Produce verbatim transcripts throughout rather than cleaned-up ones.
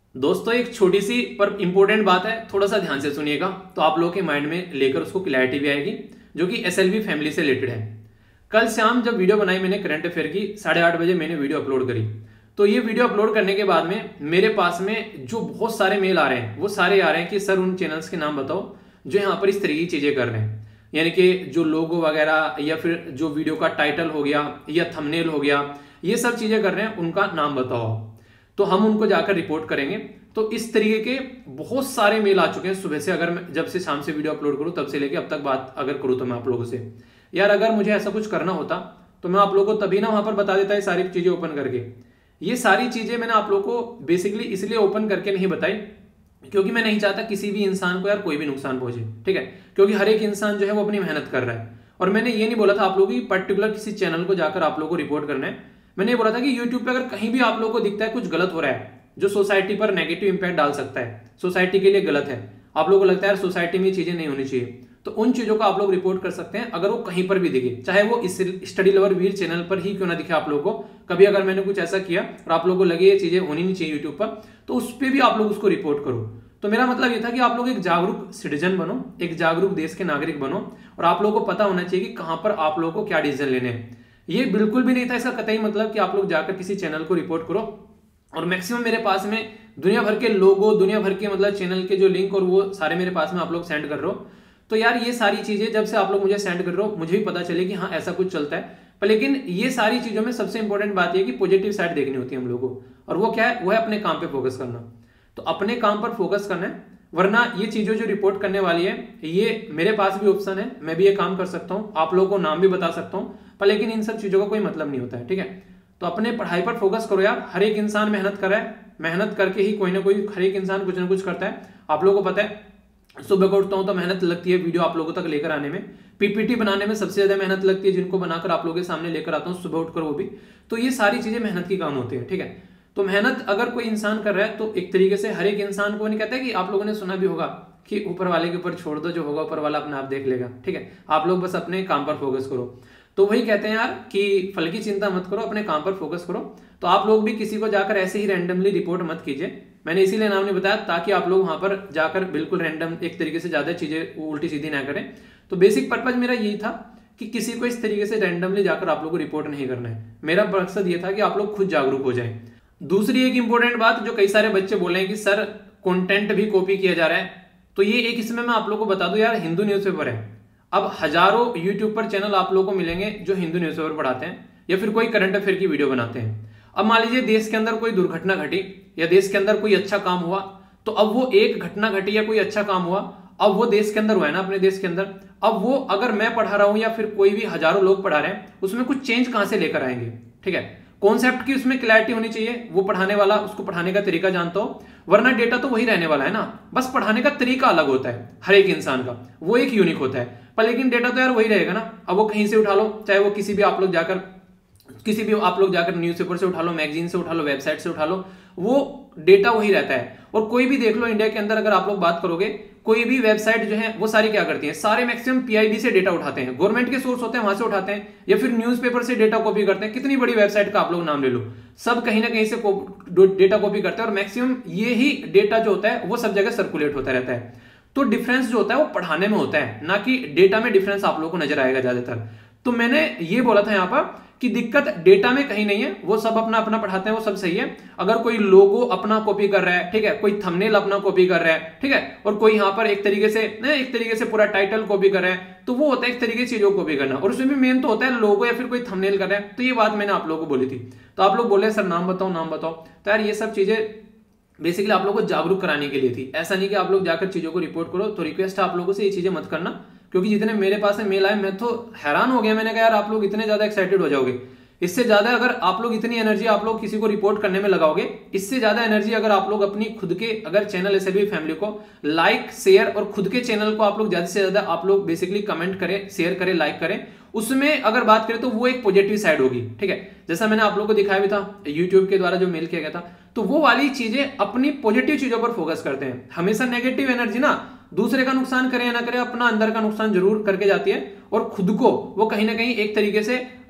दोस्तों एक छोटी सी पर इंपॉर्टेंट बात है, थोड़ा सा ध्यान से सुनिएगा तो आप लोगों के माइंड में लेकर उसको क्लैरिटी भी आएगी, जो कि एसएलवी फैमिली से रिलेटेड है। कल शाम जब वीडियो बनाई मैंने करंट अफेयर की, साढ़े आठ बजे मैंने वीडियो अपलोड करी। तो ये वीडियो अपलोड करने के बाद में मेरे पास में जो बहुत सारे मेल आ रहे हैं वो सारे आ रहे हैं कि सर उन चैनल्स के नाम बताओ जो यहाँ पर इस तरीके की चीजें कर रहे हैं, यानी कि जो लोगो वगैरह या फिर जो वीडियो का टाइटल हो गया या थंबनेल हो गया, ये सब चीजें कर रहे हैं, उनका नाम बताओ। तो हम उनको जाकर रिपोर्ट करेंगे। तो इस तरीके के बहुत सारे मेल आ चुके हैं सुबह से, अगर मैं जब से शाम से वीडियो अपलोड करूं तब से लेके अब तक बात अगर करूं तो मैं आप लोगों से, यार अगर मुझे ऐसा कुछ करना होता तो मैं आप लोगों को तभी ना वहां पर बता देता है सारी चीजें ओपन करके। ये सारी चीजें मैंने आप लोगों को बेसिकली इसलिए ओपन करके नहीं बताई क्योंकि मैं नहीं चाहता किसी भी इंसान को यार कोई भी नुकसान पहुंचे, ठीक है। क्योंकि हर एक इंसान जो है वो अपनी मेहनत कर रहा है, और मैंने ये नहीं बोला था आप लोगों की पर्टिकुलर किसी चैनल को जाकर आप लोगों को रिपोर्ट करना है। मैंने ये बोला था कि यूट्यूब पे अगर कहीं भी आप लोगों को दिखता है कुछ गलत हो रहा है जो सोसाइटी पर नेगेटिव इंपैक्ट डाल सकता है, सोसाइटी के लिए गलत है, आप लोगों को लगता है यार सोसाइटी में ये चीजें नहीं होनी चाहिए, तो उन चीजों को आप लोग रिपोर्ट कर सकते हैं। अगर वो कहीं पर भी दिखे, चाहे वो इस स्टडी लवर वीर चैनल पर ही क्यों ना दिखे आप लोगों को, कभी अगर मैंने कुछ ऐसा किया और आप लोगों को लगे ये चीजें होनी नहीं चाहिए यूट्यूब पर, तो उस पर भी आप लोग उसको रिपोर्ट करो। तो मेरा मतलब ये था कि आप लोग एक जागरूक सिटीजन बनो, एक जागरूक देश के नागरिक बनो, और आप लोगों को पता होना चाहिए कि कहां पर आप लोगों को क्या डिसीजन लेने हैं। ये बिल्कुल भी नहीं था इसका कतई मतलब कि आप लोग जाकर किसी चैनल को रिपोर्ट करो। और मैक्सिमम मेरे पास में दुनिया भर के लोगो, दुनिया भर के मतलब चैनल के जो लिंक और वो सारे मेरे पास में आप लोग सेंड कर रहे हो। तो यार ये सारी चीजें जब से आप लोग मुझे सेंड कर रहे हो मुझे भी पता चले कि हाँ ऐसा कुछ चलता है। पर लेकिन ये सारी चीजों में सबसे इंपॉर्टेंट बात ये कि पॉजिटिव साइड देखनी होती है हम लोगों को, और वो क्या है, वो है अपने काम पे फोकस करना। तो अपने काम पर फोकस करना है, वरना ये चीजें जो रिपोर्ट करने वाली है ये मेरे पास भी ऑप्शन है, मैं भी ये काम कर सकता हूँ, आप लोगों को नाम भी बता सकता हूँ, पर लेकिन इन सब चीजों का कोई मतलब नहीं होता है, ठीक है। तो अपने पढ़ाई पर फोकस करो यार, हर एक इंसान मेहनत कर रहा है, मेहनत करके ही कोई ना कोई, हर एक इंसान कुछ ना कुछ करता है। आप लोगों को पता है सुबह को उठता हूं तो मेहनत लगती है वीडियो आप लोगों तक लेकर आने में, पीपीटी बनाने में सबसे ज्यादा मेहनत लगती है, जिनको बनाकर आप लोगों के सामने लेकर आता हूं सुबह उठकर वो भी। तो ये सारी चीजें मेहनत की काम होती है, ठीक है। तो मेहनत अगर कोई इंसान कर रहा है तो एक तरीके से हर एक इंसान को नहीं कहता है कि आप लोगों ने सुना भी होगा कि ऊपर वाले के ऊपर छोड़ दो, जो होगा ऊपर वाला अपने आप देख लेगा, ठीक है। आप लोग बस अपने काम पर फोकस करो। तो वही कहते हैं यार कि फल की चिंता मत करो, अपने काम पर फोकस करो। तो आप लोग भी किसी को जाकर ऐसे ही रैंडमली रिपोर्ट मत कीजिए, मैंने इसीलिए नाम नहीं बताया ताकि आप लोग वहां पर जाकर बिल्कुल रैंडम एक तरीके से ज्यादा चीजें उल्टी सीधी ना करें। तो बेसिक पर्पज मेरा यही था कि किसी को इस तरीके से रैंडमली जाकर आप लोग को रिपोर्ट नहीं करना है। मेरा मकसद ये था कि आप लोग खुद जागरूक हो जाएं। दूसरी एक इंपॉर्टेंट बात जो कई सारे बच्चे बोले हैं कि सर कंटेंट भी कॉपी किया जा रहा है, तो ये एक इसमें मैं आप लोगों को बता दूं यार, हिंदू न्यूज़पेपर है। अब हजारों यूट्यूब पर चैनल आप लोगों को मिलेंगे जो हिंदू न्यूज़पेपर पढ़ाते हैं या फिर कोई करंट अफेयर की वीडियो बनाते हैं। अब मान लीजिए देश के अंदर कोई दुर्घटना घटी या देश के अंदर कोई अच्छा काम हुआ, तो अब वो एक घटना घटी या कोई अच्छा काम हुआ, अब वो देश के अंदर हुआ है ना, अपने देश के अंदर, अब वो अगर मैं पढ़ा रहा हूं या फिर कोई भी हजारों लोग पढ़ा रहे हैं, उसमें कुछ चेंज कहां से लेकर आएंगे, ठीक है। कॉन्सेप्ट की उसमें क्लैरिटी होनी चाहिए, वो पढ़ाने वाला उसको पढ़ाने का तरीका जानता हो, वरना डेटा तो वही रहने वाला है ना, बस पढ़ाने का तरीका अलग होता है हर एक इंसान का, वो एक यूनिक होता है, पर लेकिन डेटा तो यार वही रहेगा ना। अब वो कहीं से उठा लो, चाहे वो किसी भी आप लोग जाकर किसी भी आप लोग जाकर न्यूज़पेपर से उठा लो, मैगजीन से उठा लो, वेबसाइट से उठा लो, वो डेटा वही रहता है। और कोई भी देख लो इंडिया के अंदर अगर आप लोग बात करोगे, कोई भी वेबसाइट जो है वो सारी क्या करती है, सारे मैक्सिमम पीआईबी से डेटा उठाते हैं, गवर्नमेंट के सोर्स होते हैं वहां से उठाते हैं, या फिर न्यूज़पेपर से डेटा कॉपी करते हैं। कितनी बड़ी वेबसाइट का आप लोग नाम ले लो, सब कहीं ना कहीं से डेटा कॉपी करते हैं, और मैक्सिमम ये ही डेटा जो होता है वो सब जगह सर्कुलेट होता रहता है। तो डिफरेंस जो होता है वो पढ़ाने में होता है, ना कि डेटा में डिफरेंस आप लोगों को नजर आएगा ज्यादातर। तो मैंने ये बोला था यहाँ पर कि दिक्कत डेटा में कहीं नहीं है, वो सब अपना अपना पढ़ाते हैं, वो सब सही है। अगर कोई लोगो अपना कॉपी कर रहा है, ठीक है, कोई थंबनेल अपना कॉपी कर रहा है, ठीक है, और कोई यहाँ पर एक तरीके से एक तरीके से पूरा टाइटल कॉपी कर रहा है, तो वो होता है एक तरीके की चीजों को कॉपी करना, और उसमें भी मेन तो होता है लोगो या फिर कोई थंबनेल कर रहा है। तो ये बात मैंने आप लोगों को बोली थी, तो आप लोग बोले सर नाम बताओ नाम बताओ। तो यार ये सब चीजें बेसिकली आप लोगों को जागरूक कराने के लिए थी, ऐसा नहीं कि आप लोग जाकर चीजों को रिपोर्ट करो। तो रिक्वेस्ट है आप लोगों से ये चीजें मत करना, क्योंकि जितने मेरे पास में मेल आए मैं तो हैरान हो गया। मैंने कहा यार आप लोग इतने ज्यादा एक्साइटेड हो जाओगे, इससे ज्यादा अगर आप लोग इतनी एनर्जी आप लोग किसी को रिपोर्ट करने में लगाओगे, इससे ज्यादा एनर्जी अगर आप लोग अपनी खुद के अगर चैनल एसएलवी फैमिली को लाइक शेयर और खुद के चैनल को आप लोग ज्यादा से ज्यादा आप लोग बेसिकली कमेंट करें, शेयर करें, लाइक करें, उसमें अगर बात करें तो वो एक पॉजिटिव साइड होगी, ठीक है। जैसा मैंने आप लोगों को दिखाया भी था यूट्यूब के द्वारा जो मेल किया गया था, तो वो वाली चीजें अपनी पॉजिटिव चीजों पर फोकस करते हैं। हमेशा नेगेटिव एनर्जी ना दूसरे का नुकसान करे या ना करे, अपना अंदर का नुकसान जरूर करके जाती है, और खुद को वो कहीं ना कहीं एक तरीके से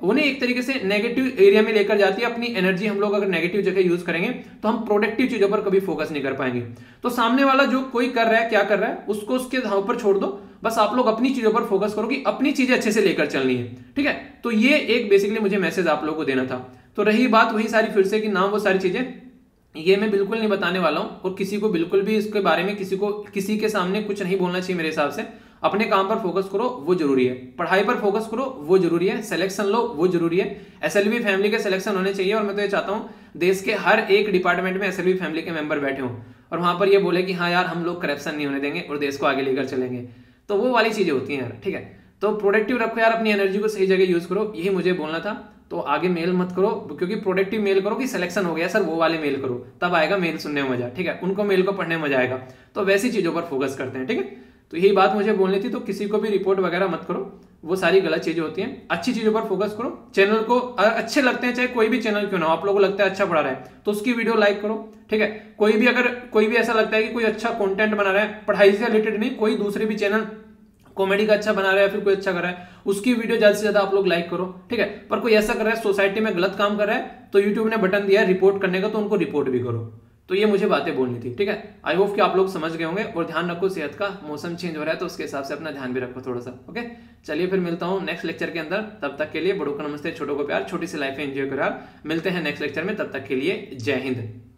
उन्हें एक तरीके से नेगेटिव एरिया में लेकर जाती है। अपनी एनर्जी हम लोग अगर नेगेटिव जगह यूज करेंगे तो हम प्रोडक्टिव चीजों पर कभी फोकस नहीं कर पाएंगे। तो सामने वाला जो कोई कर रहा है, क्या कर रहा है, उसको उसके धाव पर छोड़ दो, बस आप लोग अपनी चीजों पर फोकस करो कि अपनी चीजें अच्छे से लेकर चलनी है, ठीक है। तो ये एक बेसिकली मुझे मैसेज आप लोगों को देना था। तो रही बात वही सारी फिर से कि नाम वो सारी चीजें, ये मैं बिल्कुल नहीं बताने वाला हूं और किसी को बिल्कुल भी इसके बारे में किसी को किसी के सामने कुछ नहीं बोलना चाहिए। मेरे हिसाब से अपने काम पर फोकस करो, वो जरूरी है। पढ़ाई पर फोकस करो, वो जरूरी है। सिलेक्शन लो, वो जरूरी है। एसएलवी फैमिली के सिलेक्शन होने चाहिए। और मैं तो ये चाहता हूं देश के हर एक डिपार्टमेंट में एसएलवी फैमिली के मेंबर बैठे हों और वहां पर ये बोले कि हाँ यार हम लोग करप्शन नहीं होने देंगे और देश को आगे लेकर चलेंगे। तो वो वाली चीजें होती हैं यार, ठीक है। तो प्रोडक्टिव रखो यार, अपनी एनर्जी को सही जगह यूज करो, यही मुझे बोलना था। तो आगे मेल मत करो, क्योंकि प्रोडक्टिव मेल करो कि सिलेक्शन हो गया सर, वो वाले मेल करो, तब आएगा मेल सुनने में मजा, ठीक है। उनको मेल को पढ़ने में मजा आएगा। तो वैसी चीजों पर फोकस करते हैं, ठीक है। तो यही बात मुझे बोलनी थी। तो किसी को भी रिपोर्ट वगैरह मत करो, वो सारी गलत चीजें होती हैं। अच्छी चीजों पर फोकस करो। चैनल को अच्छे लगते हैं, चाहे कोई भी चैनल क्यों ना हो, आप लोगों को लगता है अच्छा पढ़ा रहा है तो उसकी वीडियो लाइक करो, ठीक है। कोई भी अगर कोई भी ऐसा लगता है कि कोई अच्छा कंटेंट बना रहा है, पढ़ाई से रिलेटेड नहीं, कोई दूसरे भी चैनल कॉमेडी का अच्छा बना रहा है, फिर कोई अच्छा कर रहा है, उसकी वीडियो ज्यादा से ज्यादा आप लोग लाइक करो, ठीक है। पर कोई ऐसा कर रहा है सोसाइटी में गलत काम कर रहा है तो यूट्यूब ने बटन दिया है रिपोर्ट करने का, तो उनको रिपोर्ट भी करो। तो ये मुझे बातें बोलनी थी, ठीक है। आई होप कि आप लोग समझ गए होंगे। और ध्यान रखो सेहत का, मौसम चेंज हो रहा है तो उसके हिसाब से अपना ध्यान भी रखो थोड़ा सा, ओके। चलिए फिर मिलता हूँ नेक्स्ट लेक्चर के अंदर। तब तक के लिए बड़ों को नमस्ते, छोटों को प्यार, छोटी सी लाइफ एंजॉय करो यार। मिलते हैं नेक्स्ट लेक्चर में, तब तक के लिए जय हिंद।